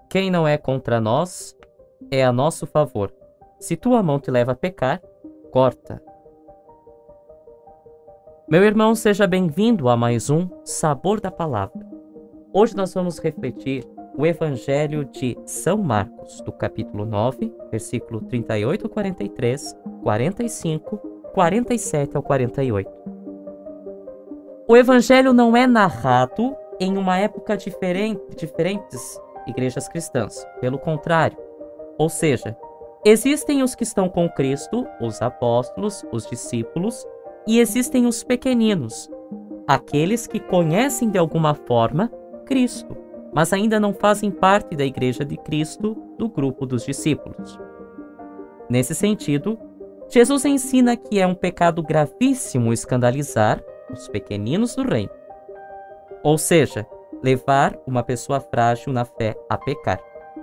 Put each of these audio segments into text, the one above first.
Quem não é contra nós é a nosso favor. Se tua mão te leva a pecar, corta. Meu irmão, seja bem-vindo a mais um Sabor da Palavra. Hoje nós vamos refletir o Evangelho de São Marcos, do capítulo 9, versículo 38 ao 43, 45, 47 ao 48. O Evangelho não é narrado em uma época diferentes igrejas cristãs. Pelo contrário, ou seja, existem os que estão com Cristo, os apóstolos, os discípulos, e existem os pequeninos, aqueles que conhecem de alguma forma Cristo, mas ainda não fazem parte da Igreja de Cristo, do grupo dos discípulos. Nesse sentido, Jesus ensina que é um pecado gravíssimo escandalizar os pequeninos do reino, ou seja, levar uma pessoa frágil na fé a pecar.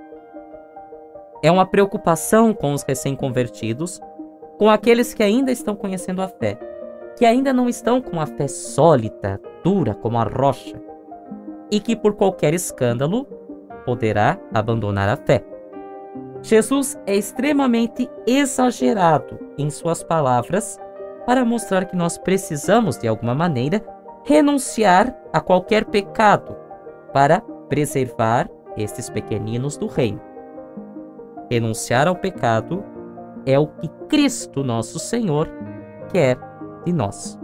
É uma preocupação com os recém-convertidos, com aqueles que ainda estão conhecendo a fé, que ainda não estão com a fé sólida, dura como a rocha, e que por qualquer escândalo poderá abandonar a fé. Jesus é extremamente exagerado em suas palavras para mostrar que nós precisamos, de alguma maneira, renunciar a qualquer pecado para preservar estes pequeninos do reino. Renunciar ao pecado é o que Cristo, nosso Senhor, quer de nós.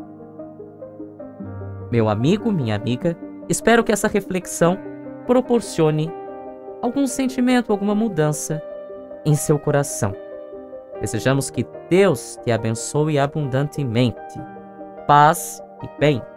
Meu amigo, minha amiga, espero que essa reflexão proporcione algum sentimento, alguma mudança em seu coração. Desejamos que Deus te abençoe abundantemente. Paz e bem.